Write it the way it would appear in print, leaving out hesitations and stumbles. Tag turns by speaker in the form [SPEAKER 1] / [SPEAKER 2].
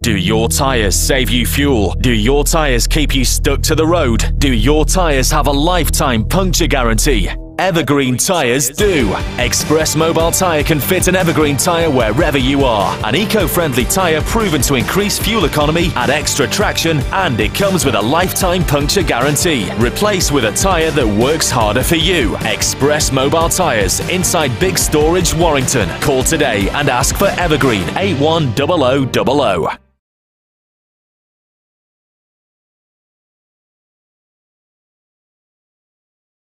[SPEAKER 1] Do your tyres save you fuel? Do your tyres keep you stuck to the road? Do your tyres have a lifetime puncture guarantee? Evergreen tyres do. Express Mobile Tyre can fit an Evergreen tyre wherever you are. An eco-friendly tyre proven to increase fuel economy, add extra traction, and it comes with a lifetime puncture guarantee. Replace with a tyre that works harder for you. Express Mobile Tyres inside Big Storage, Warrington. Call today and ask for Evergreen 810000.